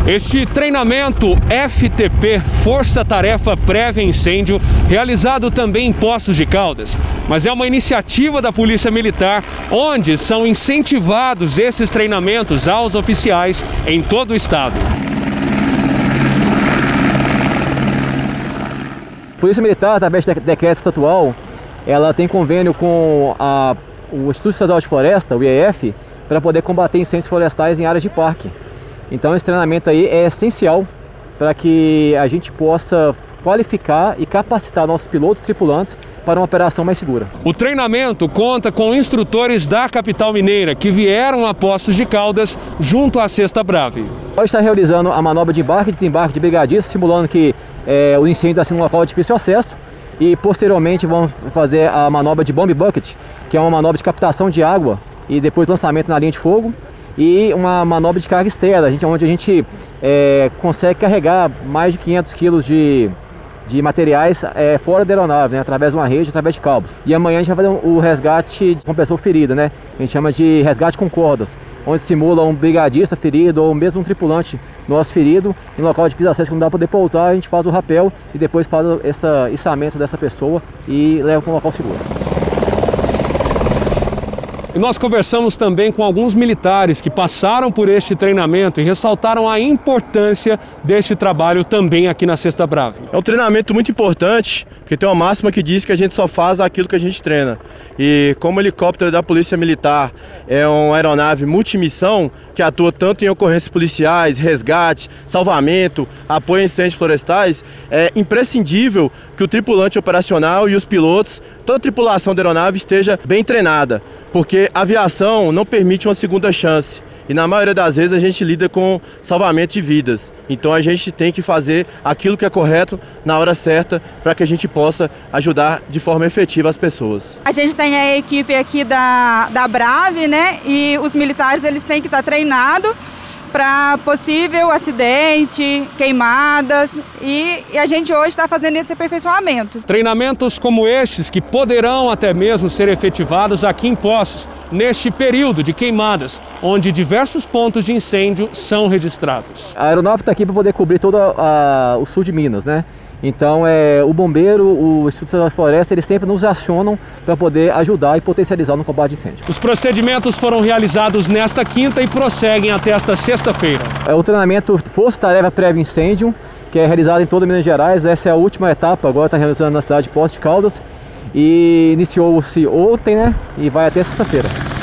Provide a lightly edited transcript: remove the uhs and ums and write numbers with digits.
Este treinamento FTP, Força Tarefa Prévia Incêndio, realizado também em Poços de Caldas, mas é uma iniciativa da Polícia Militar, onde são incentivados esses treinamentos aos oficiais em todo o estado. A Polícia Militar, através do decreto estatual, ela tem convênio com o Instituto Estadual de Floresta, o IEF, para poder combater incêndios florestais em áreas de parque. Então esse treinamento aí é essencial para que a gente possa qualificar e capacitar nossos pilotos e tripulantes para uma operação mais segura. O treinamento conta com instrutores da capital mineira que vieram a Poços de Caldas junto à Sexta Brave. Agora está realizando a manobra de embarque e desembarque de brigadistas, simulando que o incêndio está sendo um local de difícil acesso, e posteriormente vamos fazer a manobra de bomb bucket, que é uma manobra de captação de água e depois lançamento na linha de fogo, e uma manobra de carga externa, onde a gente consegue carregar mais de 500 quilos de materiais fora da aeronave, né, através de uma rede, através de cabos. E amanhã a gente vai fazer o resgate com pessoa ferida, né? A gente chama de resgate com cordas, onde simula um brigadista ferido ou mesmo um tripulante nosso ferido em local de difícil acesso que não dá para poder pousar. A gente faz o rapel e depois faz esse içamento dessa pessoa e leva para um local seguro. E nós conversamos também com alguns militares que passaram por este treinamento e ressaltaram a importância deste trabalho também aqui na Sexta Brave. É um treinamento muito importante, porque tem uma máxima que diz que a gente só faz aquilo que a gente treina. E como o helicóptero da Polícia Militar é uma aeronave multimissão, que atua tanto em ocorrências policiais, resgate, salvamento, apoio a incêndios florestais, é imprescindível que o tripulante operacional e os pilotos, toda a tripulação da aeronave esteja bem treinada, porque a aviação não permite uma segunda chance. E na maioria das vezes a gente lida com salvamento de vidas. Então a gente tem que fazer aquilo que é correto na hora certa para que a gente possa ajudar de forma efetiva as pessoas. A gente tem a equipe aqui da Brave, né? E os militares eles têm que estar treinados para possível acidente, queimadas, e a gente hoje está fazendo esse aperfeiçoamento. Treinamentos como estes que poderão até mesmo ser efetivados aqui em Poços, neste período de queimadas, onde diversos pontos de incêndio são registrados. A aeronave está aqui para poder cobrir todo o sul de Minas, né? Então o bombeiro, o Instituto Estadual de Floresta, eles sempre nos acionam para poder ajudar e potencializar no combate de incêndio. Os procedimentos foram realizados nesta quinta e prosseguem até esta sexta-feira. É o treinamento Força Tarefa Prévia Incêndio, que é realizado em toda Minas Gerais. Essa é a última etapa, agora está realizando na cidade de Poços de Caldas, e iniciou-se ontem, né? E vai até sexta-feira.